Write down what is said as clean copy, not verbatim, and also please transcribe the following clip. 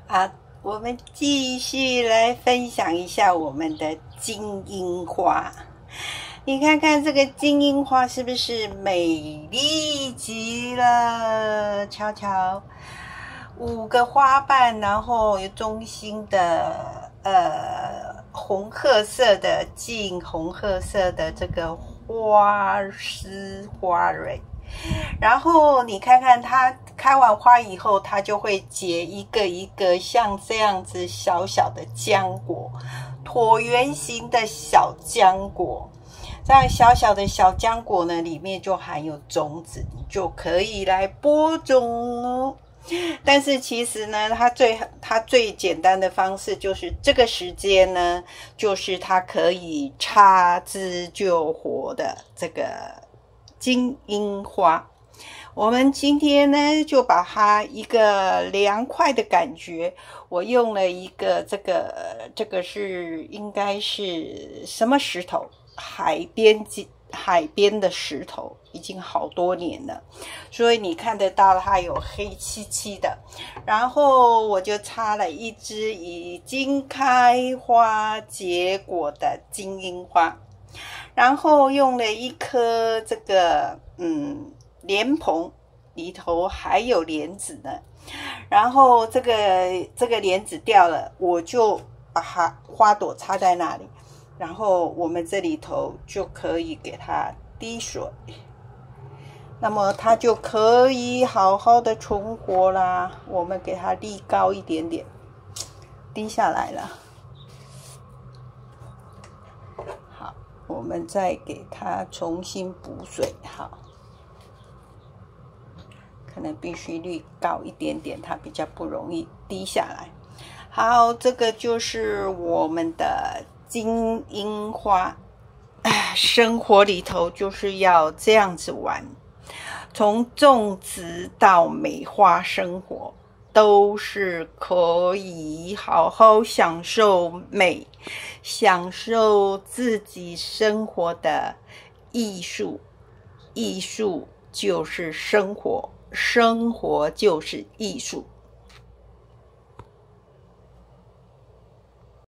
啊，我们继续来分享一下我们的金樱花。你看看这个金樱花是不是美丽极了？瞧瞧，5个花瓣，然后有中心的红褐色的近红褐色的这个花丝花蕊。然后你看看它开完花以后，它就会结一个一个像这样子小小的浆果，椭圆形的小浆果。这样小小的小浆果呢，里面就含有种子，你就可以来播种哦。但是其实呢，它最简单的方式就是这个时间呢，就是它可以插枝救活的这个金樱花。我们今天呢，就把它一个凉快的感觉，我用了一个这个是应该是什么石头？海边的石头，已经好多年了，所以你看得到它有黑漆漆的。然后我就插了一支已经开花结果的金樱花，然后用了一颗这个莲蓬，里头还有莲子呢。然后这个莲子掉了，我就把它花朵插在那里。然后我们这里头就可以给它滴水，那么它就可以好好的存活啦。我们给它沥高一点点，滴下来了。好，我们再给它重新补水。好，可能必须滤高一点点，它比较不容易滴下来。好，这个就是我们的金樱花。生活里头就是要这样子玩，从种植到美化生活，都是可以好好享受美，享受自己生活的艺术。艺术就是生活，生活就是艺术。